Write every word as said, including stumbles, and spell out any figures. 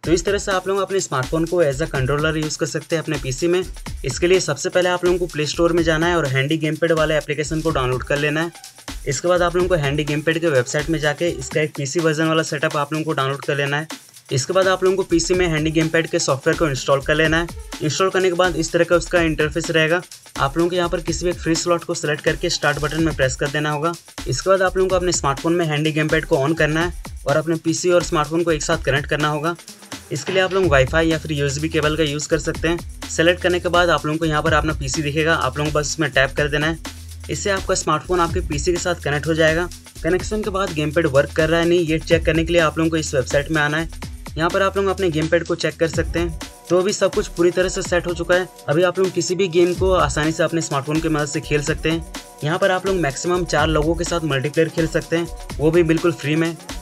तो इस तरह से आप लोग अपने स्मार्टफोन को एज अ कंट्रोलर यूज़ कर सकते हैं अपने पीसी में। इसके लिए सबसे पहले आप लोगों को प्ले स्टोर में जाना है और हैंडी गेम पैड वाले एप्लीकेशन को डाउनलोड कर लेना है। इसके बाद आप लोगों को हैंडी गेम पैड के वेबसाइट में जाके इसका एक पीसी वर्जन वाला सेटअप आप लोगों को डाउनलोड कर लेना है। इसके बाद आप लोगों को पीसी में हैंडी गेम पैड के सॉफ्टवेयर को इंस्टॉल कर लेना है। इंस्टॉल करने के बाद इस तरह का उसका इंटरफेस रहेगा। आप लोगों को यहाँ पर किसी भी एक फ्री स्लॉट को सिलेक्ट करके स्टार्ट बटन में प्रेस कर देना होगा। इसके बाद आप लोगों को अपने स्मार्टफोन में हैंडी गेम पैड को ऑन करना है और अपने पीसी और स्मार्टफोन को एक साथ कनेक्ट करना होगा। इसके लिए आप लोग वाईफाई या फिर यूएसबी केबल का यूज़ कर सकते हैं। सेलेक्ट करने के बाद आप लोगों को यहाँ पर अपना पीसी दिखेगा, आप लोगों को बस इसमें टैप कर देना है। इससे आपका स्मार्टफोन आपके पीसी के साथ कनेक्ट हो जाएगा। कनेक्शन के बाद गेम पैड वर्क कर रहा है नहीं, ये चेक करने के लिए आप लोगों को इस वेबसाइट में आना है। यहाँ पर आप लोग अपने गेम पैड को चेक कर सकते हैं। तो अभी सब कुछ पूरी तरह से सेट हो चुका है। अभी आप लोग किसी भी गेम को आसानी से अपने स्मार्टफोन की मदद से खेल सकते हैं। यहाँ पर आप लोग मैक्सिमम चार लोगों के साथ मल्टीप्लेयर खेल सकते हैं, वो भी बिल्कुल फ्री में।